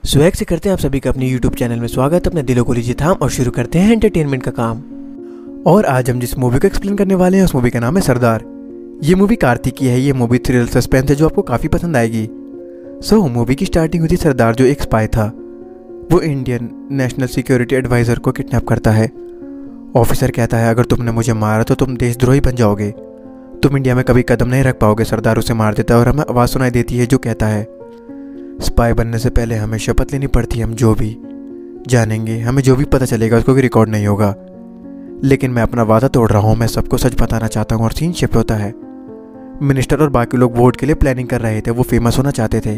Swag से करते हैं आप सभी का अपने YouTube चैनल में स्वागत। अपने दिलों को लीजिए थाम और शुरू करते हैं एंटरटेनमेंट का काम। और आज हम जिस मूवी को एक्सप्लेन करने वाले हैं उस मूवी का नाम है सरदार। ये मूवी कार्तिक की है। ये मूवी थ्रिल सस्पेंस है जो आपको काफ़ी पसंद आएगी। मूवी की स्टार्टिंग हुई थी सरदार जो एक स्पाई था। वो इंडियन नेशनल सिक्योरिटी एडवाइज़र को किडनैप करता है। ऑफिसर कहता है अगर तुमने मुझे मारा तो तुम देशद्रोही बन जाओगे, तुम इंडिया में कभी कदम नहीं रख पाओगे। सरदार उसे मार देता है और हमें आवाज़ सुनाई देती है जो कहता है स्पाई बनने से पहले हमें शपथ लेनी पड़ती है, हम जो भी जानेंगे, हमें जो भी पता चलेगा उसको भी रिकॉर्ड नहीं होगा। लेकिन मैं अपना वादा तोड़ रहा हूँ, मैं सबको सच बताना चाहता हूँ। और सीन शिफ्ट होता है। मिनिस्टर और बाकी लोग वोट के लिए प्लानिंग कर रहे थे, वो फेमस होना चाहते थे।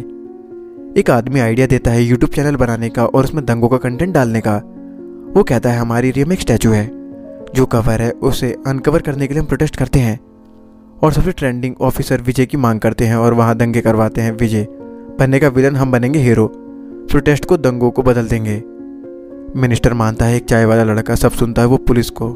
एक आदमी आइडिया देता है यूट्यूब चैनल बनाने का और उसमें दंगों का कंटेंट डालने का। वो कहता है हमारी एरिया में एक स्टैचू है जो कवर है, उसे अनकवर करने के लिए हम प्रोटेस्ट करते हैं और सबसे ट्रेंडिंग ऑफिसर विजय की मांग करते हैं और वहाँ दंगे करवाते हैं। विजय बनने का विलन, हम बनेंगे हीरो, प्रोटेस्ट को दंगों को बदल देंगे। मिनिस्टर मानता है। एक चाय वाला लड़का सब सुनता है, वो पुलिस को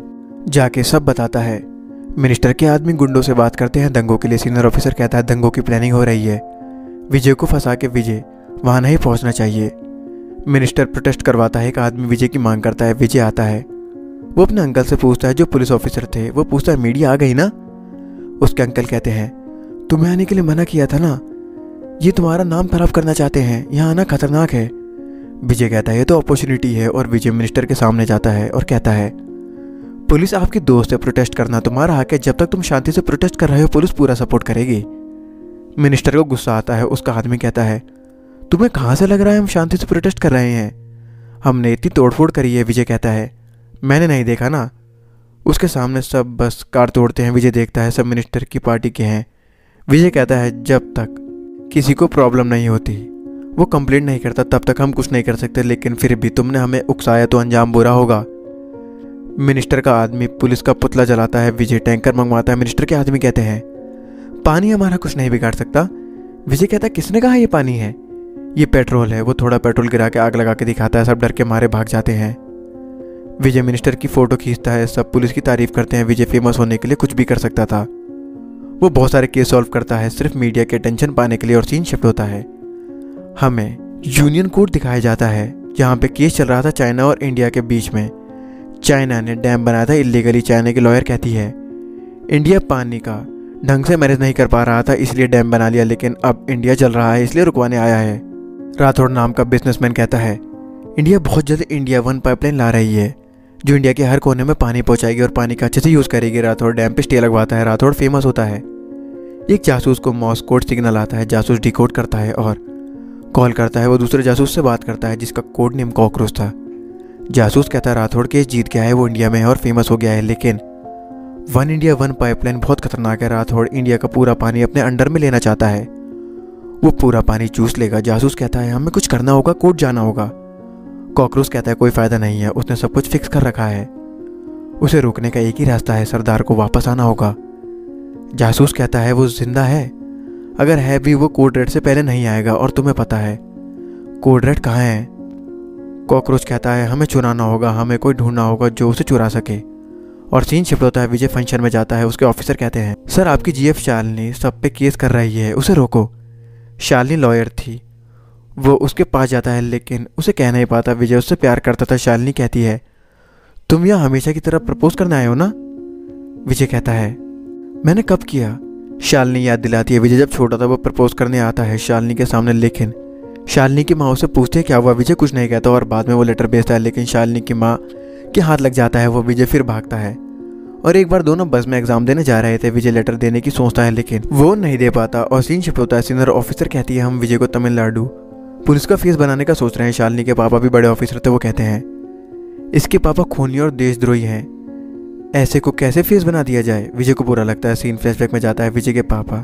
जाके सब बताता है। मिनिस्टर के आदमी गुंडों से बात करते हैं दंगों के लिए। सीनियर ऑफिसर कहता है दंगों की प्लानिंग हो रही है, विजय को फंसा के विजय वहाँ नहीं पहुँचना चाहिए। मिनिस्टर प्रोटेस्ट करवाता है। एक आदमी विजय की मांग करता है। विजय आता है, वो अपने अंकल से पूछता है जो पुलिस ऑफिसर थे। वो पूछता है मीडिया आ गई ना? उसके अंकल कहते हैं तुम्हें आने के लिए मना किया था ना, ये तुम्हारा नाम खराब करना चाहते हैं, यहाँ आना खतरनाक है। विजय कहता है ये तो अपॉर्चुनिटी है। और विजय मिनिस्टर के सामने जाता है और कहता है पुलिस आपकी दोस्त है, प्रोटेस्ट करना तुम्हारा हक है, जब तक तुम शांति से प्रोटेस्ट कर रहे हो पुलिस पूरा सपोर्ट करेगी। मिनिस्टर को गुस्सा आता है। उसका आदमी कहता है तुम्हें कहाँ से लग रहा है हम शांति से प्रोटेस्ट कर रहे हैं, हमने इतनी तोड़फोड़ करी है। विजय कहता है मैंने नहीं देखा ना। उसके सामने सब बस कार तोड़ते हैं। विजय देखता है सब मिनिस्टर की पार्टी के हैं। विजय कहता है जब तक किसी को प्रॉब्लम नहीं होती, वो कंप्लेंट नहीं करता, तब तक हम कुछ नहीं कर सकते। लेकिन फिर भी तुमने हमें उकसाया तो अंजाम बुरा होगा। मिनिस्टर का आदमी पुलिस का पुतला जलाता है। विजय टैंकर मंगवाता है। मिनिस्टर के आदमी कहते हैं पानी हमारा कुछ नहीं बिगाड़ सकता। विजय कहता है किसने कहा ये पानी है, ये पेट्रोल है। वो थोड़ा पेट्रोल गिरा के आग लगा के दिखाता है। सब डर के मारे भाग जाते हैं। विजय मिनिस्टर की फ़ोटो खींचता है। सब पुलिस की तारीफ करते हैं। विजय फेमस होने के लिए कुछ भी कर सकता था। वो बहुत सारे केस सॉल्व करता है सिर्फ मीडिया के अटेंशन पाने के लिए। और सीन शिफ्ट होता है। हमें यूनियन कोर्ट दिखाया जाता है जहाँ पे केस चल रहा था चाइना और इंडिया के बीच में। चाइना ने डैम बनाया था इलीगली। चाइना की लॉयर कहती है इंडिया पानी का ढंग से मैनेज नहीं कर पा रहा था इसलिए डैम बना लिया, लेकिन अब इंडिया जल रहा है इसलिए रुकवाने आया है। राठौड़ नाम का बिजनेसमैन कहता है इंडिया बहुत जल्द इंडिया 1 पाइपलाइन ला रही है जो इंडिया के हर कोने में पानी पहुंचाएगी और पानी का अच्छे से यूज़ करेगी। राठौड़ डैम पे स्टे लगवाता है। राठौड़ फेमस होता है। एक जासूस को मॉर्स कोड सिग्नल आता है। जासूस डिकोड करता है और कॉल करता है। वो दूसरे जासूस से बात करता है जिसका कोड नेम कॉकरोच था। जासूस कहता है राठौड़ केस जीत गया है, वो इंडिया में है और फेमस हो गया है, लेकिन 1 इंडिया 1 पाइपलाइन बहुत खतरनाक है। राठौड़ इंडिया का पूरा पानी अपने अंडर में लेना चाहता है, वो पूरा पानी चूस लेगा। जासूस कहता है हमें कुछ करना होगा, कोर्ट जाना होगा। कॉकरोच कहता है कोई फ़ायदा नहीं है, उसने सब कुछ फिक्स कर रखा है, उसे रोकने का एक ही रास्ता है, सरदार को वापस आना होगा। जासूस कहता है वो जिंदा है, अगर है भी वो कोड रेड से पहले नहीं आएगा और तुम्हें पता है कोड रेड कहाँ है। कॉकरोच कहता है हमें चुराना होगा, हमें कोई ढूंढना होगा जो उसे चुरा सके। और सीन शिफ्ट होता है। विजय फंक्शन में जाता है। उसके ऑफिसर कहते हैं सर आपकी जीएफ शालिनी सब पे केस कर रही है, उसे रोको। शालिनी लॉयर थी। वो उसके पास जाता है लेकिन उसे कह नहीं पाता विजय उससे प्यार करता था। शालिनी कहती है तुम यहाँ हमेशा की तरह प्रपोज करने आए हो ना? विजय कहता है मैंने कब किया? शालिनी याद दिलाती है विजय जब छोटा था वो प्रपोज करने आता है शालिनी के सामने, लेकिन शालिनी की माँ उसे पूछती है क्या हुआ। विजय कुछ नहीं कहता और बाद में वो लेटर भेजता है, लेकिन शालिनी की माँ के हाथ लग जाता है। वो विजय फिर भागता है। और एक बार दोनों बस में एग्जाम देने जा रहे थे। विजय लेटर देने की सोचता है लेकिन वो नहीं दे पाता और सीन शिफ्ट होता है। सीनियर ऑफिसर कहती है हम विजय को तमिलनाडु पुलिस का फेस बनाने का सोच रहे हैं। शालिनी के पापा भी बड़े ऑफिसर थे। वो कहते हैं इसके पापा खूनी और देशद्रोही हैं, ऐसे को कैसे फेस बना दिया जाए। विजय को बुरा लगता है। सीन फ्लैशबैक में जाता है। विजय के पापा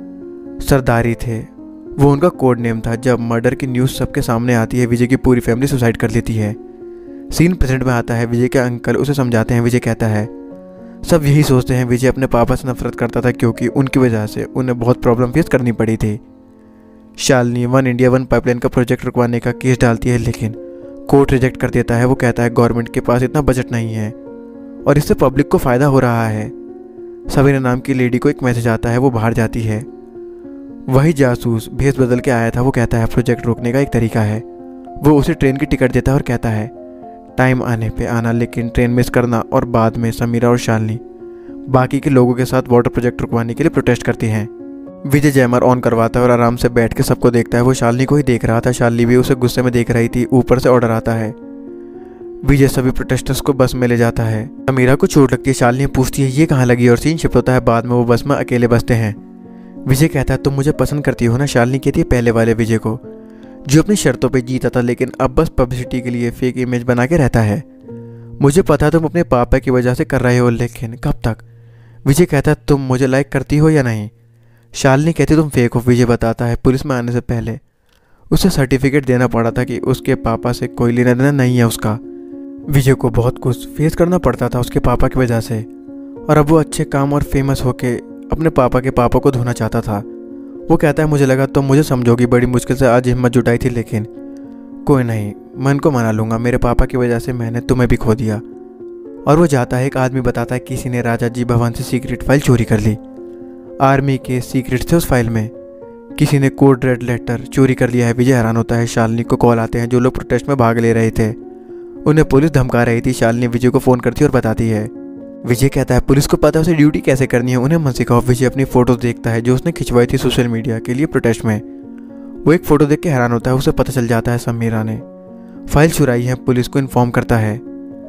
सरदारी थे, वो उनका कोड नेम था। जब मर्डर की न्यूज़ सबके सामने आती है विजय की पूरी फैमिली सुसाइड कर लेती है। सीन प्रेजेंट में आता है। विजय के अंकल उसे समझाते हैं। विजय कहता है सब यही सोचते हैं। विजय अपने पापा से नफरत करता था क्योंकि उनकी वजह से उन्हें बहुत प्रॉब्लम फेस करनी पड़ी थी। शालिनी 1 इंडिया 1 पाइपलाइन का प्रोजेक्ट रुकवाने का केस डालती है लेकिन कोर्ट रिजेक्ट कर देता है। वो कहता है गवर्नमेंट के पास इतना बजट नहीं है और इससे पब्लिक को फ़ायदा हो रहा है। सवीना नाम की लेडी को एक मैसेज आता है, वो बाहर जाती है। वही जासूस भेस बदल के आया था वो कहता है प्रोजेक्ट रोकने का एक तरीका है। वो उसे ट्रेन की टिकट देता है और कहता है टाइम आने पे आना, लेकिन ट्रेन मिस करना। और बाद में समीरा और शालिनी बाकी के लोगों के साथ वाटर प्रोजेक्ट रुकवाने के लिए प्रोटेस्ट करती हैं। विजय जैमर ऑन करवाता है और आराम से बैठ के सबको देखता है। वो शालिनी को ही देख रहा था, शालिनी भी उसे गुस्से में देख रही थी। ऊपर से ऑर्डर आता है। विजय सभी प्रोटेस्टर्स को बस में ले जाता है। समीरा को चोट लगती है। शालिनी पूछती है ये कहाँ लगी और सीन शिफ्ट होता है। बाद में वो बस में अकेले बसते हैं। विजय कहता है तुम मुझे पसंद करती हो ना। शालिनी कहती है पहले वाले विजय को, जो अपनी शर्तों पे जीता था लेकिन अब बस पब्लिसिटी के लिए फेक इमेज बना के रहता है। मुझे पता तुम अपने पापा की वजह से कर रहे हो, लेकिन कब तक। विजय कहता है तुम मुझे लाइक करती हो या नहीं। शालिनी कहती तुम फेक हो। विजय बताता है पुलिस में आने से पहले उसे सर्टिफिकेट देना पड़ा था कि उसके पापा से कोई लेना देना नहीं है उसका। विजय को बहुत कुछ फेस करना पड़ता था उसके पापा की वजह से, और अब वो अच्छे काम और फेमस होके अपने पापा के पापा को धोना चाहता था। वो कहता है मुझे लगा तुम मुझे समझोगी, बड़ी मुश्किल से आज हिम्मत जुटाई थी, लेकिन कोई नहीं, मैं इनको मना लूँगा। मेरे पापा की वजह से मैंने तुम्हें भी खो दिया। और वो जाता है। एक आदमी बताता है किसी ने राजा जी भवन से सीक्रेट फाइल चोरी कर ली। आर्मी के सीक्रेट थे उस फाइल में। किसी ने कोड रेड लेटर चोरी कर लिया है। विजय हैरान होता है। शालिनी को कॉल आते हैं। जो लोग प्रोटेस्ट में भाग ले रहे थे उन्हें पुलिस धमका रही थी। शालिनी विजय को फ़ोन करती है और बताती है। विजय कहता है पुलिस को पता है उसे ड्यूटी कैसे करनी है, उन्हें मत सिखाओ। विजय अपनी फ़ोटोज़ देखता है जो उसने खिंचवाई थी सोशल मीडिया के लिए प्रोटेस्ट में। वो एक फ़ोटो देख के हैरान होता है। उसे पता चल जाता है समीरा ने फाइल चुराई है। पुलिस को इन्फॉर्म करता है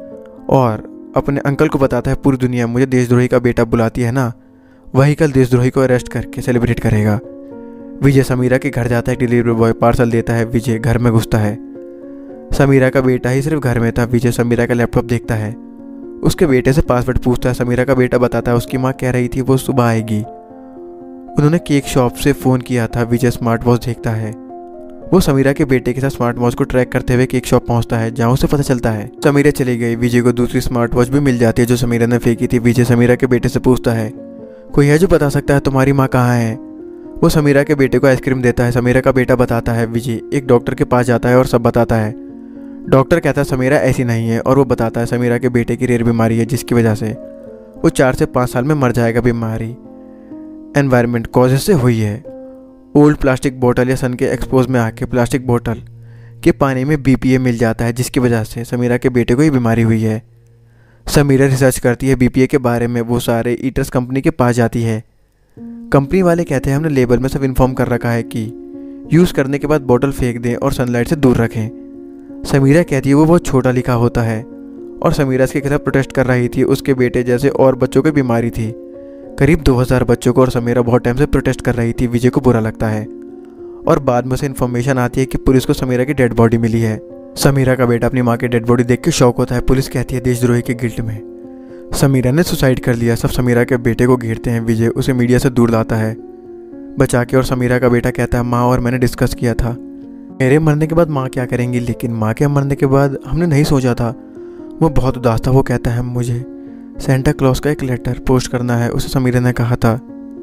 और अपने अंकल को बताता है पूरी दुनिया मुझे देशद्रोही का बेटा बुलाती है ना, वही कल देशद्रोही को अरेस्ट करके सेलिब्रेट करेगा। विजय समीरा के घर जाता है। डिलीवरी बॉय पार्सल देता है। विजय घर में घुसता है। समीरा का बेटा ही सिर्फ घर में था। विजय समीरा का लैपटॉप देखता है। उसके बेटे से पासवर्ड पूछता है। समीरा का बेटा बताता है उसकी माँ कह रही थी वो सुबह आएगी। उन्होंने केक शॉप से फ़ोन किया था। विजय स्मार्ट वॉच देखता है। वो समीरा के बेटे के साथ स्मार्ट वॉच को ट्रैक करते हुए केक शॉप पहुंचता है जहां उसे पता चलता है समीरा चली गई। विजय को दूसरी स्मार्ट वॉच भी मिल जाती है जो समीरा ने फेंकी थी। विजय समीरा के बेटे से पूछता है कोई है जो बता सकता है तुम्हारी माँ कहाँ है। वो समीरा के बेटे को आइसक्रीम देता है। समीरा का बेटा बताता है। विजय एक डॉक्टर के पास जाता है और सब बताता है। डॉक्टर कहता है समीरा ऐसी नहीं है और वो बताता है समीरा के बेटे की रेयर बीमारी है जिसकी वजह से वो 4 से 5 साल में मर जाएगा। बीमारी एनवायरनमेंट कॉजेज से हुई है। ओल्ड प्लास्टिक बोतल या सन के एक्सपोज में आके प्लास्टिक बोतल के पानी में BPA मिल जाता है जिसकी वजह से समीरा के बेटे को ये बीमारी हुई है। समीरा रिसर्च करती है BPA के बारे में। वो सारे ईटर्स कंपनी के पास जाती है। कंपनी वाले कहते हैं हमने लेबल में सब इन्फॉर्म कर रखा है कि यूज़ करने के बाद बोतल फेंक दें और सनलाइट से दूर रखें। समीरा कहती है वो बहुत छोटा लिखा होता है और समीरा इसके खिलाफ प्रोटेस्ट कर रही थी। उसके बेटे जैसे और बच्चों की बीमारी थी, करीब 2000 बच्चों को, और समीरा बहुत टाइम से प्रोटेस्ट कर रही थी। विजय को बुरा लगता है और बाद में से इन्फॉर्मेशन आती है कि पुलिस को समीरा की डेड बॉडी मिली है। समीरा का बेटा अपनी माँ की डेड बॉडी देख के शॉक होता है। पुलिस कहती है देशद्रोही के गिल्ट में समीरा ने सुसाइड कर लिया। सब समीरा के बेटे को घेरते हैं। विजय उसे मीडिया से दूर लाता है बचा के, और समीरा का बेटा कहता है माँ और मैंने डिस्कस किया था मेरे मरने के बाद माँ क्या करेंगी, लेकिन माँ के मरने के बाद हमने नहीं सोचा था। वो बहुत उदास था। वो कहता है मुझे सेंटा क्लॉज का एक लेटर पोस्ट करना है, उसे समीरा ने कहा था।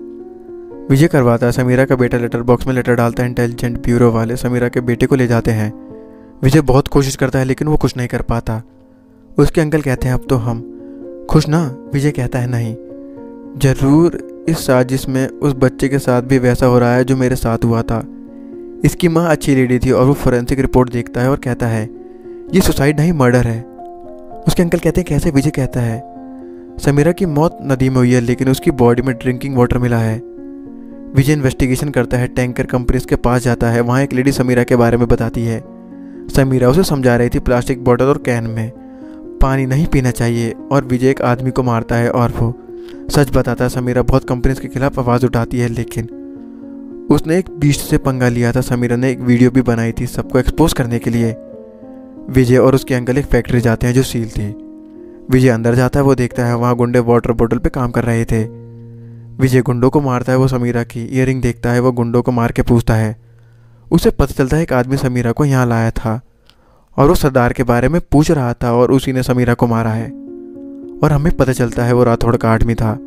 विजय करवाता है। समीरा का बेटा लेटर बॉक्स में लेटर डालता है। इंटेलिजेंट ब्यूरो वाले समीरा के बेटे को ले जाते हैं। विजय बहुत कोशिश करता है लेकिन वो कुछ नहीं कर पाता। उसके अंकल कहते हैं अब तो हम खुश ना। विजय कहता है नहीं, ज़रूर इस साजिश में उस बच्चे के साथ भी वैसा हो रहा है जो मेरे साथ हुआ था। इसकी माँ अच्छी लेडी थी और वो फोरेंसिक रिपोर्ट देखता है और कहता है ये सुसाइड नहीं मर्डर है। उसके अंकल कहते हैं कैसे। विजय कहता है समीरा की मौत नदी में हुई है लेकिन उसकी बॉडी में ड्रिंकिंग वाटर मिला है। विजय इन्वेस्टिगेशन करता है। टैंकर कंपनी के पास जाता है। वहाँ एक लेडी समीरा के बारे में बताती है। समीरा उसे समझा रही थी प्लास्टिक बॉटल और कैन में पानी नहीं पीना चाहिए, और विजय एक आदमी को मारता है और वो सच बताता है। समीरा बहुत कंपनीज के खिलाफ आवाज़ उठाती है लेकिन उसने एक बीस्ट से पंगा लिया था। समीरा ने एक वीडियो भी बनाई थी सबको एक्सपोज करने के लिए। विजय और उसके अंकल एक फैक्ट्री जाते हैं जो सील थी। विजय अंदर जाता है। वो देखता है वहाँ गुंडे वाटर बोतल पे काम कर रहे थे। विजय गुंडों को मारता है। वो समीरा की ईयरिंग देखता है। वो गुंडों को मार के पूछता है। उसे पता चलता है एक आदमी समीरा को यहाँ लाया था और वो सरदार के बारे में पूछ रहा था और उसी ने समीरा को मारा है। और हमें पता चलता है वो राठौड़ का आदमी था।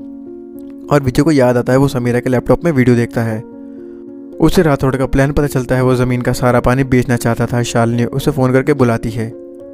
और विजय को याद आता है वो समीरा के लैपटॉप में वीडियो देखता है। उसे राठौड़ का प्लान पता चलता है। वो ज़मीन का सारा पानी बेचना चाहता था। शालिनी उसे फ़ोन करके बुलाती है।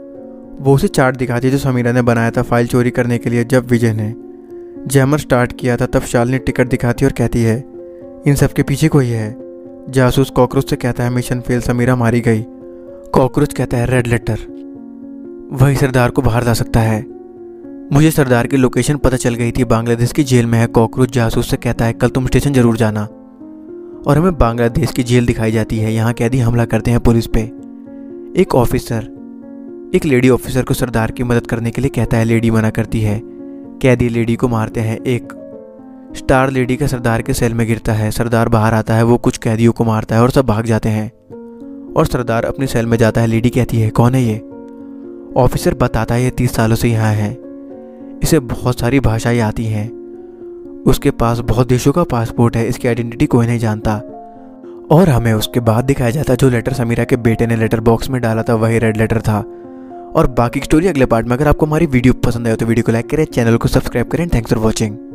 वो उसे चार्ट दिखाती है जो समीरा ने बनाया था फाइल चोरी करने के लिए। जब विजय ने जैमर स्टार्ट किया था तब शालिनी टिकट दिखाती है और कहती है इन सब के पीछे कोई है। जासूस कॉकरोच से कहता है मिशन फेल, समीरा मारी गई। कॉकरोच कहता है रेड लेटर, वही सरदार को बाहर ला सकता है। मुझे सरदार की लोकेशन पता चल गई थी, बांग्लादेश की जेल में है। कॉकरोच जासूस से कहता है कल तुम स्टेशन जरूर जाना। और हमें बांग्लादेश की जेल दिखाई जाती है। यहाँ कैदी हमला करते हैं पुलिस पे। एक ऑफिसर एक लेडी ऑफिसर को सरदार की मदद करने के लिए कहता है, लेडी मना करती है। कैदी लेडी को मारते हैं। एक स्टार लेडी का सरदार के सेल में गिरता है। सरदार बाहर आता है, वो कुछ कैदियों को मारता है और सब भाग जाते हैं। और सरदार अपनी सेल में जाता है। लेडी कहती है कौन है ये? ऑफिसर बताता है ये 30 सालों से यहाँ है, इसे बहुत सारी भाषाएं आती हैं, उसके पास बहुत देशों का पासपोर्ट है, इसकी आइडेंटिटी कोई नहीं जानता। और हमें उसके बाद दिखाया जाता है जो लेटर समीरा के बेटे ने लेटर बॉक्स में डाला था वही रेड लेटर था। और बाकी की स्टोरी अगले पार्ट में। अगर आपको हमारी वीडियो पसंद आए तो वीडियो को लाइक करें, चैनल को सब्सक्राइब करें। Thanks for watching.